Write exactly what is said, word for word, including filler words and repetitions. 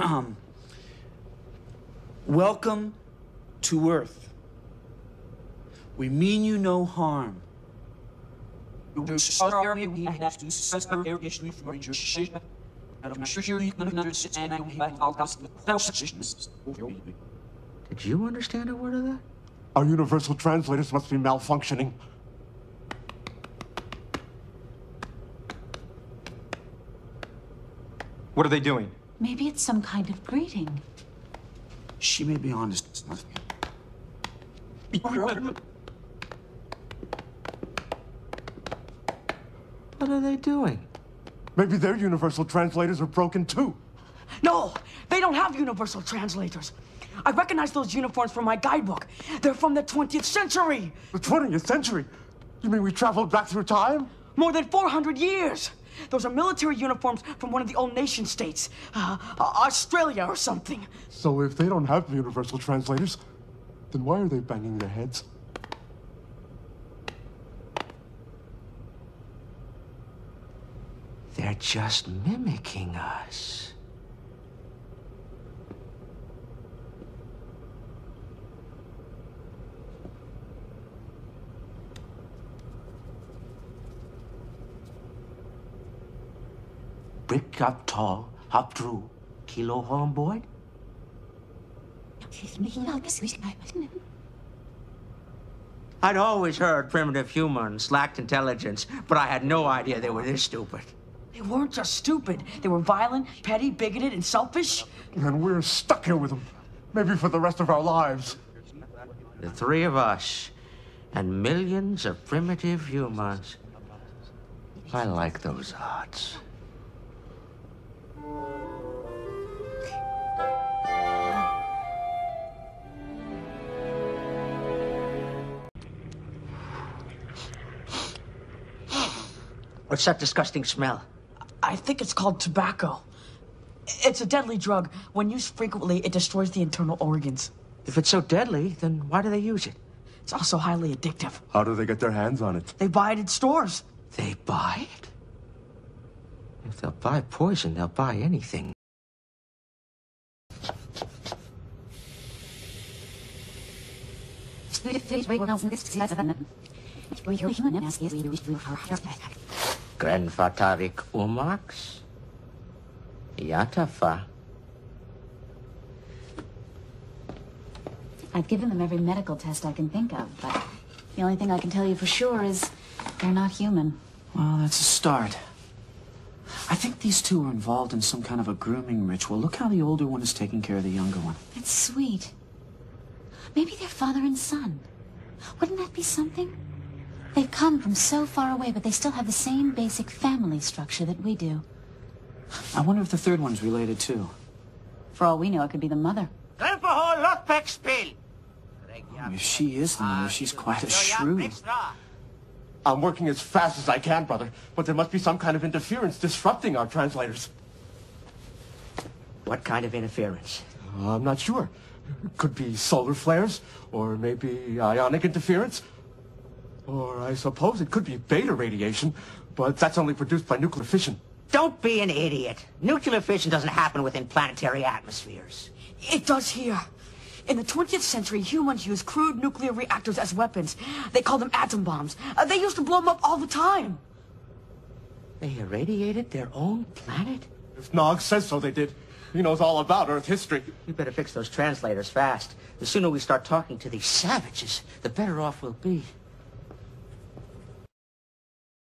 um, welcome to Earth. We mean you no harm. Did you understand a word of that? Our universal translators must be malfunctioning. What are they doing? Maybe it's some kind of greeting. She may be honest. What are they doing? Maybe their universal translators are broken too. No, they don't have universal translators. I recognize those uniforms from my guidebook. They're from the twentieth century. The twentieth century? You mean we traveled back through time? More than four hundred years. Those are military uniforms from one of the old nation states. Uh, Australia or something. So if they don't have universal translators, then why are they banging their heads? They're just mimicking us. Brick up tall, hop through, kilo homeboy. I'd always heard primitive humans lacked intelligence, but I had no idea they were this stupid. They weren't just stupid. They were violent, petty, bigoted, and selfish. And we're stuck here with them. Maybe for the rest of our lives. The three of us, and millions of primitive humans. I like those odds. What's that disgusting smell? I think it's called tobacco. It's a deadly drug. When used frequently, it destroys the internal organs. If it's so deadly, then why do they use it? It's also highly addictive. How do they get their hands on it? They buy it in stores. They buy it? If they'll buy poison, they'll buy anything. Grenfatarik Umax? Yatafa. I've given them every medical test I can think of, but the only thing I can tell you for sure is they're not human. Well, that's a start. I think these two are involved in some kind of a grooming ritual. Look how the older one is taking care of the younger one. That's sweet. Maybe they're father and son. Wouldn't that be something? They've come from so far away, but they still have the same basic family structure that we do. I wonder if the third one's related too. For all we know, it could be the mother. Oh, if she is the mother, she's quite a shrew. I'm working as fast as I can, brother, but there must be some kind of interference disrupting our translators. What kind of interference? Uh, I'm not sure. Could be solar flares, or maybe ionic interference. Or I suppose it could be beta radiation, but that's only produced by nuclear fission. Don't be an idiot. Nuclear fission doesn't happen within planetary atmospheres. It does here. In the twentieth century, humans used crude nuclear reactors as weapons. They called them atom bombs. Uh, they used to blow them up all the time. They irradiated their own planet? If Nog says so, they did. He knows all about Earth history. You better fix those translators fast. The sooner we start talking to these savages, the better off we'll be.